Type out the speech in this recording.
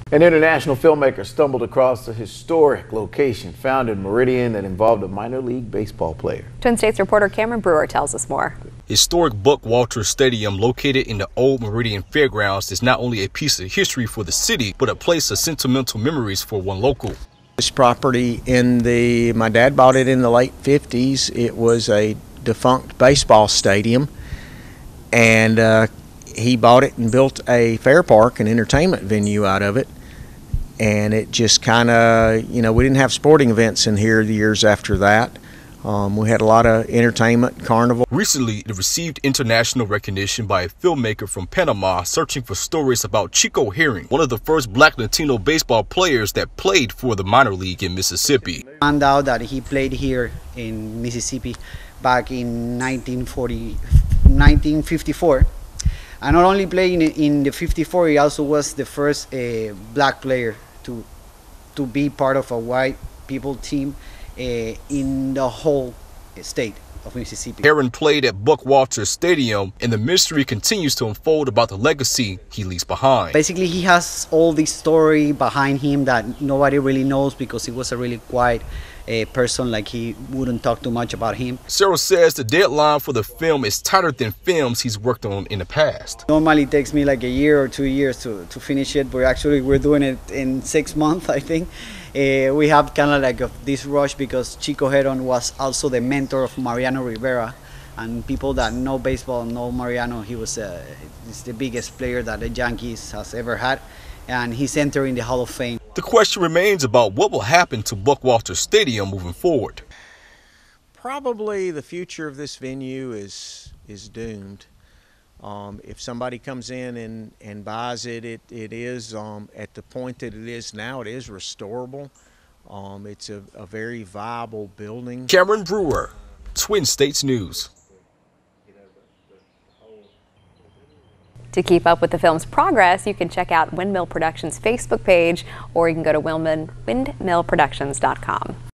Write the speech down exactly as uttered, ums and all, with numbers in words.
An international filmmaker stumbled across a historic location found in Meridian that involved a minor league baseball player. Twin States reporter Cameron Brewer tells us more. Historic Buck Walters Stadium, located in the old Meridian Fairgrounds, is not only a piece of history for the city, but a place of sentimental memories for one local. This property, in the my dad bought it in the late fifties. It was a defunct baseball stadium, and uh, he bought it and built a fair park, an entertainment venue out of it. And it just kind of, you know, we didn't have sporting events in here the years after that. Um, we had a lot of entertainment, carnival. Recently, it received international recognition by a filmmaker from Panama searching for stories about Chico Herring, one of the first black Latino baseball players that played for the minor league in Mississippi. Found out that he played here in Mississippi back in nineteen forty, nineteen fifty-four. And not only playing in the fifty-four, he also was the first uh, black player to to be part of a white people team uh, in the whole state of Mississippi. Herring played at Buck Walters Stadium, and the mystery continues to unfold about the legacy he leaves behind. Basically, he has all this story behind him that nobody really knows because he was a really quiet uh, person, like he wouldn't talk too much about him. Cyril says the deadline for the film is tighter than films he's worked on in the past. Normally it takes me like a year or two years to, to finish it, but actually we're doing it in six months, I think. Uh, we have kind of like a, this rush because Chico Herring was also the mentor of Mariano Rivera, and people that know baseball know Mariano. He was uh, he's the biggest player that the Yankees has ever had, and he's entering the Hall of Fame. The question remains about what will happen to Buck Walters Stadium moving forward. Probably the future of this venue is is doomed. Um, if somebody comes in and, and buys it, it, it is, um, at the point that it is now, it is restorable. Um, it's a, a very viable building. Cameron Brewer, Twin States News. To keep up with the film's progress, you can check out Windmill Productions' Facebook page, or you can go to windmill productions dot com.